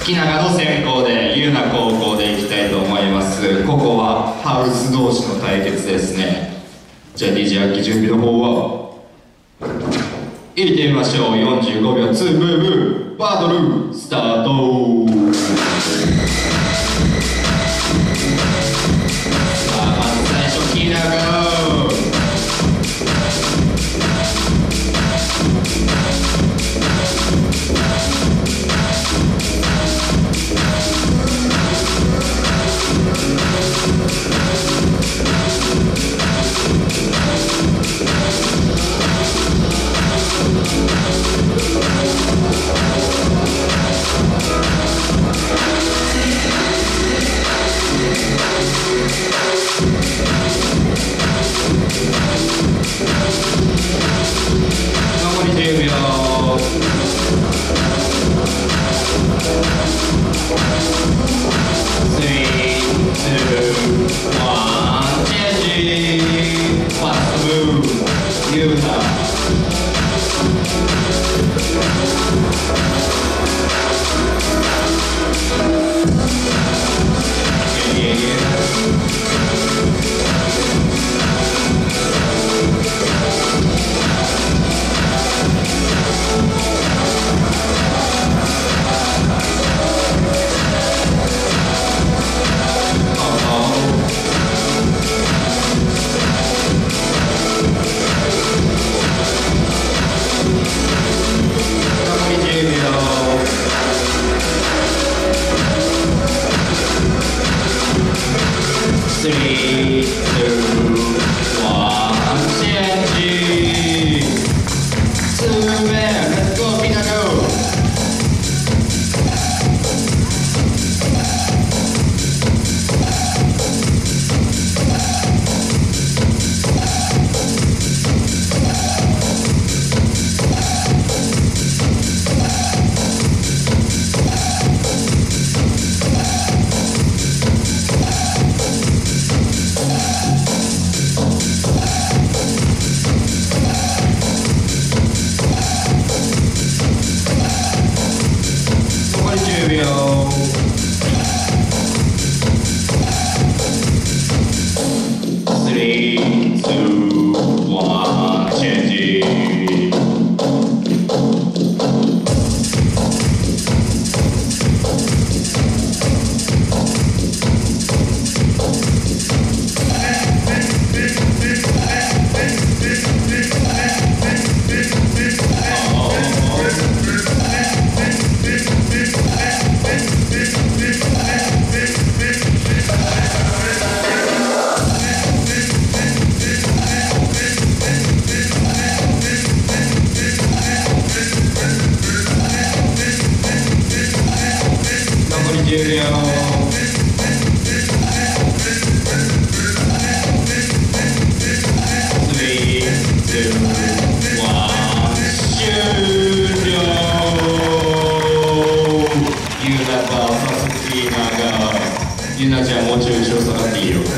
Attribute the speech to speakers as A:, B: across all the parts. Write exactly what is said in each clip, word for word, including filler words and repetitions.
A: 木永の先行でゆうな高校でいきたいと思います。ここはハウス同士の対決ですね。じゃあ ディージェー あっき準備の方はいってみましょう。よんじゅうごびょうツームーブバトルスタート。さあまず最初木永ゆなちゃんもうちょい後ろ下がっていいよ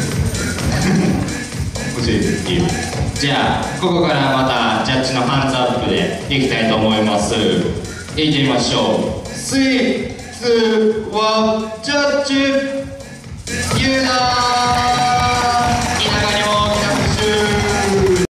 A: 教えていいよ。じゃあここからまたジャッジのハンズアップでいきたいと思います。いってみましょう。スリー、ツー、ワン、ジャッジゆなー